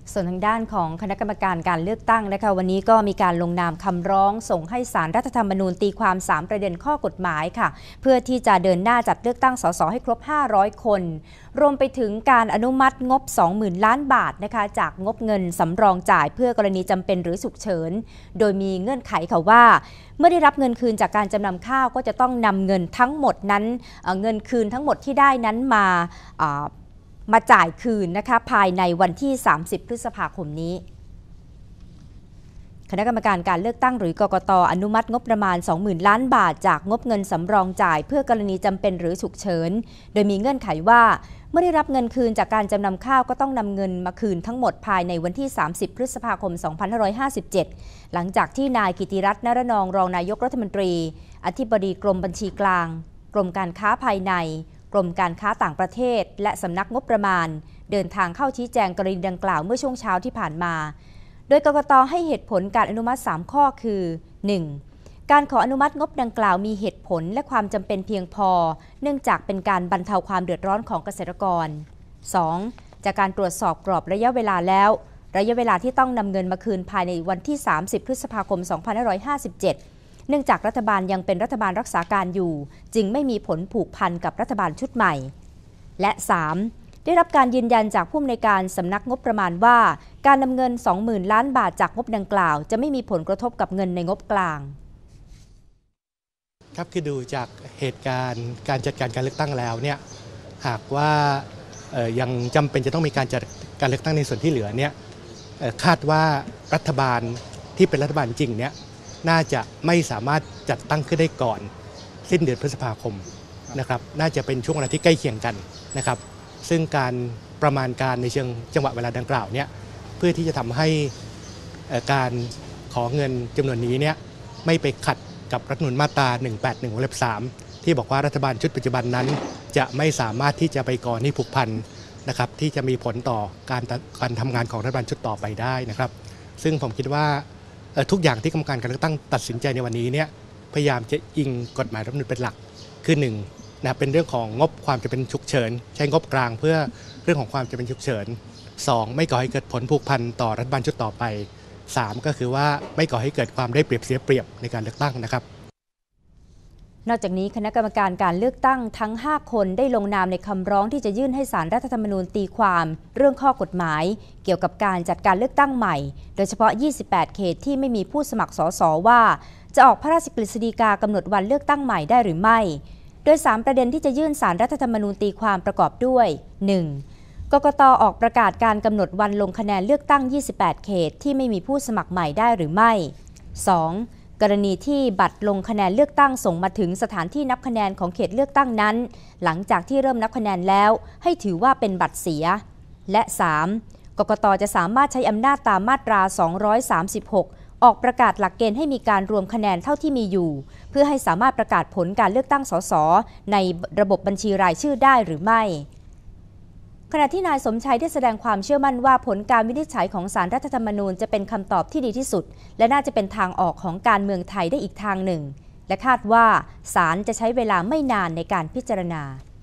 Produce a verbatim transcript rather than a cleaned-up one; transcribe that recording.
ส่วนทางด้านของคณะกรรมการการเลือกตั้งนะคะวันนี้ก็มีการลงนามคำร้องส่งให้ศาลรัฐธรรมนูญตีความสามประเด็นข้อกฎหมายค่ะเพื่อที่จะเดินหน้าจัดเลือกตั้งสสให้ครบห้าร้อยคนรวมไปถึงการอนุมัติงบ สองหมื่น ล้านบาทนะคะจากงบเงินสำรองจ่ายเพื่อกรณีจำเป็นหรือฉุกเฉินโดยมีเงื่อนไขค่ะว่าเมื่อได้รับเงินคืนจากการจำนำข้าวก็จะต้องนำเงินทั้งหมดนั้นเ, เงินคืนทั้งหมดที่ได้นั้นมามาจ่ายคืนนะคะภายในวันที่สามสิบพฤษภาคมนี้คณะกรรมการการเลือกตั้งหรือกกต.อนุมัติงบประมาณ สองหมื่น ล้านบาทจากงบเงินสำรองจ่ายเพื่อกรณีจำเป็นหรือฉุกเฉินโดยมีเงื่อนไขว่าเมื่อได้รับเงินคืนจากการจำนำข้าวก็ต้องนำเงินมาคืนทั้งหมดภายในวันที่สามสิบพฤษภาคมสองพันห้าร้อยห้าสิบเจ็ดหลังจากที่นายกิติรัตน์ นรนองรองนายกรัฐมนตรีอธิบดีกรมบัญชีกลางกรมการค้าภายในกรมการค้าต่างประเทศและสำนักงบประมาณเดินทางเข้าชี้แจงกรณีดังกล่าวเมื่อช่วงเช้าที่ผ่านมาโดยกกต.ให้เหตุผลการอนุมัติสามข้อคือ หนึ่ง. การขออนุมัติงบดังกล่าวมีเหตุผลและความจำเป็นเพียงพอเนื่องจากเป็นการบรรเทาความเดือดร้อนของเกษตรกร สอง. จากการตรวจสอบกรอบระยะเวลาแล้วระยะเวลาที่ต้องนำเงินมาคืนภายในวันที่สามสิบพฤษภาคมสองพันห้าร้อยห้าสิบเจ็ดเนื่องจากรัฐบาลยังเป็นรัฐบาลรักษาการอยู่จึงไม่มีผลผูกพันกับรัฐบาลชุดใหม่และ สาม. ได้รับการยืนยันจากผู้อำนวยการสำนักงบประมาณว่าการนำเงิน สองหมื่น ล้านบาทจากงบดังกล่าวจะไม่มีผลกระทบกับเงินในงบกลางครับคือดูจากเหตุการณ์การจัดการการเลือกตั้งแล้วเนี่ยหากว่ายังจำเป็นจะต้องมีการจัดการเลือกตั้งในส่วนที่เหลือเนี่ยคาดว่ารัฐบาลที่เป็นรัฐบาลจริงเนี่ยน่าจะไม่สามารถจัดตั้งขึ้นได้ก่อนสิ้นเดือนพฤษภาคมนะครับน่าจะเป็นช่วงเวลาที่ใกล้เคียงกันนะครับซึ่งการประมาณการในเชิงจังหวะเวลาดังกล่าวเนี่ยเพื่อที่จะทำให้การขอเงินจำนวนนี้เนี่ยไม่ไปขัดกับรัฐธรรมนูญมาตราหนึ่งแปดหนึ่งวงเล็บสามที่บอกว่ารัฐบาลชุดปัจจุบันนั้นจะไม่สามารถที่จะไปก่อหนี้ผูกพันนะครับที่จะมีผลต่อการการทำงานของรัฐบาลชุดต่อไปได้นะครับซึ่งผมคิดว่าทุกอย่างที่กรรมการการเลือกตั้งตัดสินใจในวันนี้เนี่ยพยายามจะอิงกฎหมายรัฐธรรมนูญเป็นหลักคือหนึ่งนะเป็นเรื่องของงบความจำเป็นฉุกเฉินใช้งบกลางเพื่อเรื่องของความจำเป็นฉุกเฉินสองไม่ก่อให้เกิดผลผูกพันต่อรัฐบาลชุดต่อไปสามก็คือว่าไม่ก่อให้เกิดความได้เปรียบเสียเปรียบในการเลือกตั้งนะครับนอกจากนี้คณะกรรมการการเลือกตั้งทั้งห้าคนได้ลงนามในคำร้องที่จะยื่นให้ศาลรัฐธรรมนูญตีความเรื่องข้อกฎหมายเกี่ยวกับการจัดการเลือกตั้งใหม่โดยเฉพาะยี่สิบแปดเขตที่ไม่มีผู้สมัครสสว่าจะออกพระราชกฤษฎีกากำหนดวันเลือกตั้งใหม่ได้หรือไม่โดยสามประเด็นที่จะยื่นศาลรัฐธรรมนูญตีความประกอบด้วย หนึ่ง. กกต.ออกประกาศการกำหนดวันลงคะแนนเลือกตั้งยี่สิบแปดเขตที่ไม่มีผู้สมัครใหม่ได้หรือไม่ สอง. กรณีที่บัตรลงคะแนนเลือกตั้งส่งมาถึงสถานที่นับคะแนนของเขตเลือกตั้งนั้นหลังจากที่เริ่มนับคะแนนแล้วให้ถือว่าเป็นบัตรเสียและ สาม. กกต.จะสามารถใช้อำนาจตามมาตราสองร้อยสามสิบหกออกประกาศหลักเกณฑ์ให้มีการรวมคะแนนเท่าที่มีอยู่เพื่อให้สามารถประกาศผลการเลือกตั้งสสในระบบบัญชีรายชื่อได้หรือไม่ขณะที่นายสมชัยได้แสดงความเชื่อมั่นว่าผลการวินิจฉัยของศาลรัฐธรรมนูญจะเป็นคำตอบที่ดีที่สุดและน่าจะเป็นทางออกของการเมืองไทยได้อีกทางหนึ่งและคาดว่าศาลจะใช้เวลาไม่นานในการพิจารณา